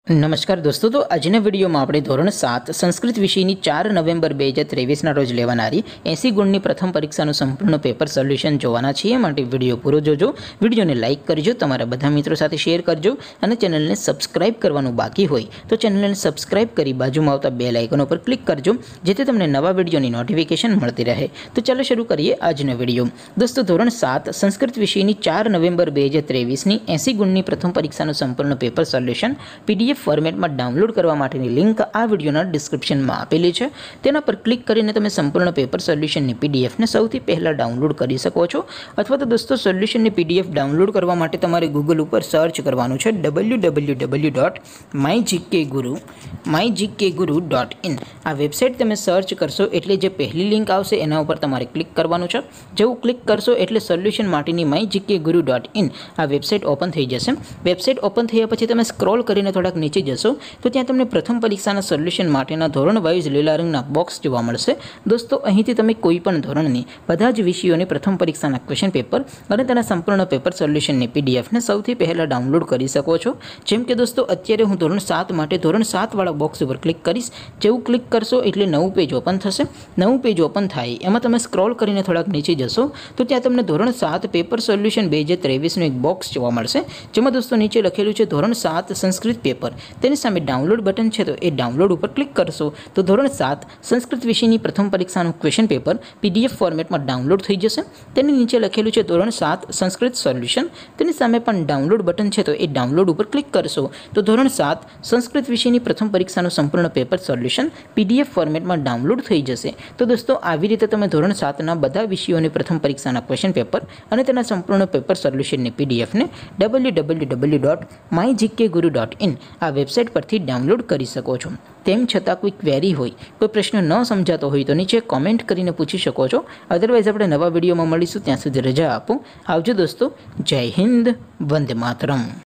नमस्कार दोस्तों, तो આજના વિડીયોમાં આપણે ધોરણ 7 સંસ્કૃત વિષયની 4 નવેમ્બર 2023ના રોજ લેવાનારી 80 ગુણની પ્રથમ પરીક્ષાનું સંપૂર્ણ પેપર સોલ્યુશન જોવાના છીએ। માટે વિડીયો પૂરો જોજો, વિડીયોને લાઇક કરજો, તમારા બધા મિત્રો સાથે શેર કરજો અને ચેનલને સબસ્ક્રાઇબ કરવાનું બાકી હોય તો ચેનલને સબસ્ક્રાઇબ કરી બાજુમાં આવતા બેલ આઇકન ઉપર ક્લિક કરજો, જેથી તમને નવા વિડીયોની નોટિફિકેશન મળતી રહે। તો ચાલો શરૂ કરીએ આજનો વિડીયો। દોસ્તો, ધોરણ 7 સંસ્કૃત વિષયની 4 નવેમ્બર 2023ની 80 ગુણની પ્રથમ પરીક્ષાનું સંપૂર્ણ પેપર સોલ્યુશન PDF ફોર્મેટમાં ડાઉનલોડ કરવા માટેની લિંક આ વિડીયોના ડિસ્ક્રિપ્શનમાં આપેલી છે। તેના પર ક્લિક કરીને તમે સંપૂર્ણ પેપર સોલ્યુશનની પીડીએફને સૌથી પહેલાં ડાઉનલોડ કરી શકો છો। અથવા તો દોસ્તો, સોલ્યુશનની પીડીએફ ડાઉનલોડ કરવા માટે તમારે ગૂગલ ઉપર સર્ચ કરવાનું છે www.mygkguru.in। આ વેબસાઇટ તમે સર્ચ કરશો એટલે જે પહેલી લિંક આવશે એના ઉપર તમારે ક્લિક કરવાનું છે। જેવું ક્લિક કરશો એટલે સોલ્યુશન માટેની mygkguru.in આ વેબસાઇટ ઓપન થઈ જશે। વેબસાઇટ ઓપન થયા પછી તમે સ્ક્રોલ કરીને થોડાક નીચે જશો તો ત્યાં તમને પ્રથમ પરીક્ષાના સોલ્યુશન માટેના ધોરણ વાઇઝ લીલા રંગના બોક્સ જોવા મળશે। દોસ્તો, અહીંથી તમે કોઈ પણ ધોરણની બધા જ વિષયોની પ્રથમ પરીક્ષાના ક્વેશ્ચન પેપર અને તેના સંપૂર્ણ પેપર સોલ્યુશનની પીડીએફને સૌથી પહેલાં ડાઉનલોડ કરી શકો છો। જેમ કે દોસ્તો, અત્યારે હું ધોરણ 7 માટે ધોરણ 7 વાળા બોક્સ ઉપર ક્લિક કરીશ। જેવું ક્લિક કરશો એટલે નવું પેજ ઓપન થશે। નવું પેજ ઓપન થાય એમાં તમે સ્ક્રોલ કરીને થોડાક નીચે જશો તો ત્યાં તમને ધોરણ 7 પેપર સોલ્યુશન 2023નું એક બોક્સ જોવા મળશે, જેમાં દોસ્તો નીચે લખેલું છે ધોરણ 7 સંસ્કૃત પેપર। તેની સામે ડાઉનલોડ બટન છે, તો એ ડાઉનલોડ ઉપર ક્લિક કરશો તો ધોરણ 7 સંસ્કૃત વિષયની પ્રથમ પરીક્ષાનું ક્વેશ્ચન પેપર PDF ફોર્મેટમાં ડાઉનલોડ થઈ જશે। તેની નીચે લખેલું છે ધોરણ 7 સંસ્કૃત સોલ્યુશન। તેની સામે પણ ડાઉનલોડ બટન છે, તો એ ડાઉનલોડ ઉપર ક્લિક કરશો તો ધોરણ 7 સંસ્કૃત વિષયની પ્રથમ પરીક્ષાનું સંપૂર્ણ પેપર સોલ્યુશન PDF ફોર્મેટમાં ડાઉનલોડ થઈ જશે। તો દોસ્તો, આવી રીતે તમે ધોરણ 7ના બધા વિષયોની પ્રથમ પરીક્ષાના ક્વેશ્ચન પેપર અને તેના સંપૂર્ણ પેપર સોલ્યુશનની પીડીએફને www.mygkguru.in આ વેબસાઇટ પરથી ડાઉનલોડ કરી શકો છો। તેમ છતાં કોઈ ક્વેરી હોય, કોઈ પ્રશ્ન ન સમજાતો હોય તો નીચે કોમેન્ટ કરીને પૂછી શકો છો। અધરવાઇઝ આપણે નવા વિડીયોમાં મળીશું, ત્યાં સુધી રજા આપો। આવજો દોસ્તો, જય હિન્દ, વંદે માતરમ।